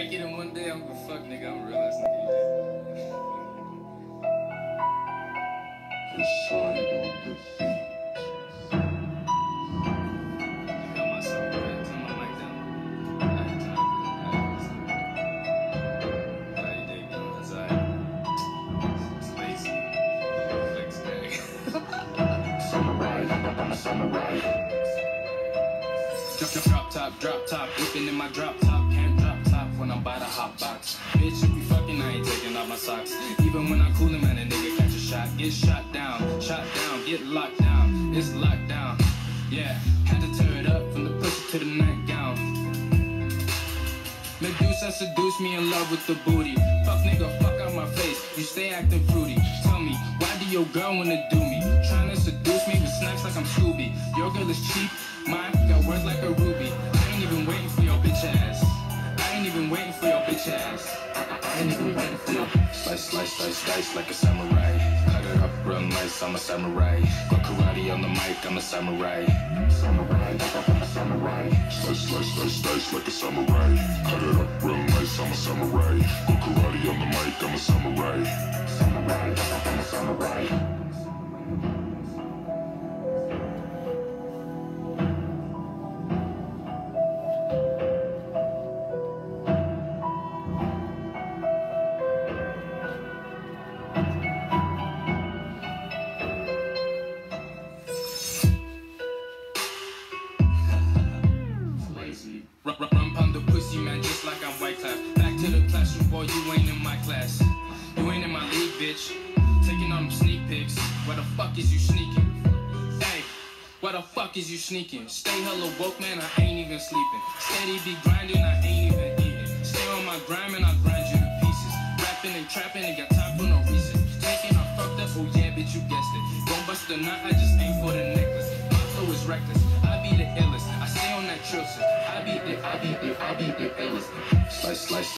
make it in one day, I'm gonna fuck, nigga. I'm real ass nigga. Got myself right. Turn my mic down. Alright, turn up. How you dig? That's alright. It's lazy. Flex day. Drop top, whipping in my drop top. Can't drop top when I'm by the hot box. Bitch, if we fucking, I ain't taking off my socks. Even when I cool him, man, a nigga catch a shot. Get shot down, get locked down. It's locked down, yeah. Had to tear it up from the pussy to the nightgown. Medusa seduced me in love with the booty. Fuck nigga, fuck out my face. You stay acting fruity. Tell me, why do your girl wanna do me? Trying to seduce me with snacks like I'm Scooby. Your girl is cheap, mine got worth like a ruby. I ain't even waiting for your bitch ass. I ain't even waiting for your bitch ass. I ain't even waiting for your slice, slice, slice, slice like a samurai. Cut it up real nice, I'm a samurai. Got karate on the mic, I'm a samurai. Samurai, I'm a samurai. Slice, slice, slice, slice like a samurai. Cut it up real nice, I'm a samurai. Got karate on the mic, I'm a samurai. Samurai, I'm a samurai. Run pound the pussy, man, just like I'm White Class. Back to the classroom, boy, you ain't in my class. You ain't in my league, bitch. Taking on them sneak pics. Where the fuck is you sneaking? Hey, where the fuck is you sneaking? Stay hella woke, man, I ain't even sleeping. Steady be grinding, I ain't even eating. Stay on my grind, man, I grind you to pieces. Rapping and trapping, ain't got time for no reason. Taking I fucked up, oh yeah, bitch, you guessed it. Don't bust the nut, I just aim for the necklace. My flow is reckless, I be the illest. I stay on that trill shit. I be the illest. Slice, slice.